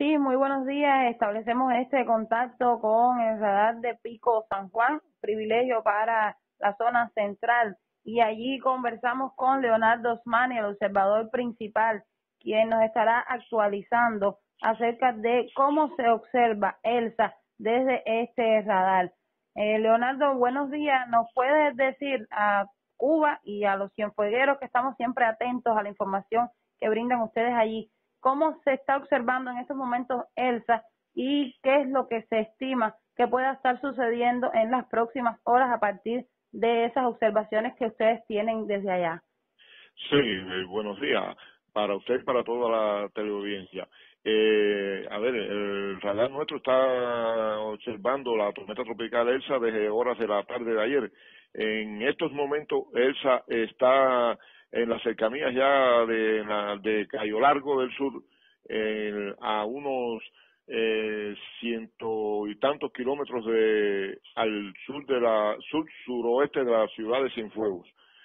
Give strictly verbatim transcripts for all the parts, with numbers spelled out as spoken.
Sí, muy buenos días. Establecemos este contacto con el radar de Pico San Juan, privilegio para la zona central. Y allí conversamos con Leonardo Osmani, el observador principal, quien nos estará actualizando acerca de cómo se observa ELSA desde este radar. Eh, Leonardo, buenos días. ¿Nos puedes decir a Cuba y a los cienfuegueros que estamos siempre atentos a la información que brindan ustedes allí, cómo se está observando en estos momentos ELSA y qué es lo que se estima que pueda estar sucediendo en las próximas horas a partir de esas observaciones que ustedes tienen desde allá? Sí, eh, buenos días para usted y para toda la teleaudiencia. Eh, a ver, el radar nuestro está observando la tormenta tropical Elsa desde horas de la tarde de ayer. En estos momentos Elsa está en las cercanías ya de, la, de Cayo Largo del Sur, eh, a unos eh, ciento y tantos kilómetros de al sur de la sur suroeste de la ciudad de Cienfuegos.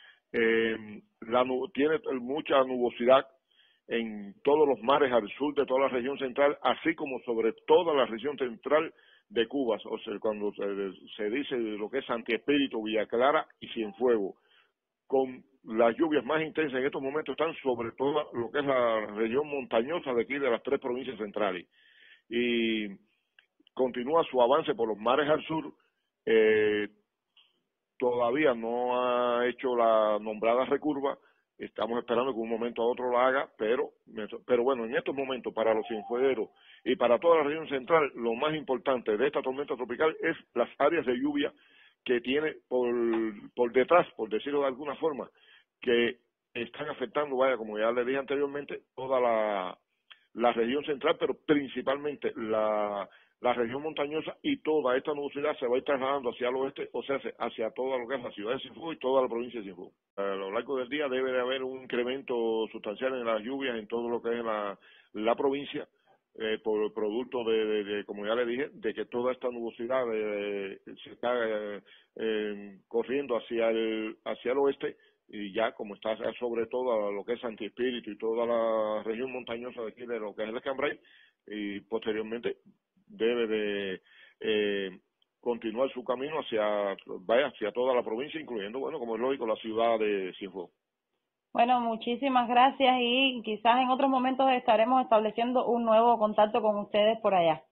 Eh, la, tiene mucha nubosidad en todos los mares al sur de toda la región central, así como sobre toda la región central de Cuba, o sea, cuando se, se dice lo que es Santi Espíritu, Villa Clara y Cienfuegos, con las lluvias más intensas en estos momentos están sobre toda lo que es la región montañosa de aquí de las tres provincias centrales, y continúa su avance por los mares al sur. eh, Todavía no ha hecho la nombrada recurva, estamos esperando que un momento a otro la haga, pero pero bueno, en estos momentos para los cienfuegueros y para toda la región central, lo más importante de esta tormenta tropical es las áreas de lluvia que tiene por, por detrás, por decirlo de alguna forma, que están afectando, vaya, como ya le dije anteriormente, toda la, la región central, pero principalmente la la región montañosa, y toda esta nubosidad se va a ir trasladando hacia el oeste, o sea, hacia toda lo que es la ciudad de Cienfuegos y toda la provincia de Cienfuegos. A lo largo del día debe de haber un incremento sustancial en las lluvias en todo lo que es la, la provincia, eh, por producto de, de, de, como ya le dije, de que toda esta nubosidad de, de, se está eh, eh, corriendo hacia el, hacia el oeste, y ya como está sobre todo lo que es Santi Espíritu y toda la región montañosa de aquí de lo que es el Escambray, y posteriormente debe de eh, continuar su camino hacia vaya hacia toda la provincia, incluyendo, bueno, como es lógico, la ciudad de Cienfuegos. Bueno, muchísimas gracias y quizás en otros momentos estaremos estableciendo un nuevo contacto con ustedes por allá.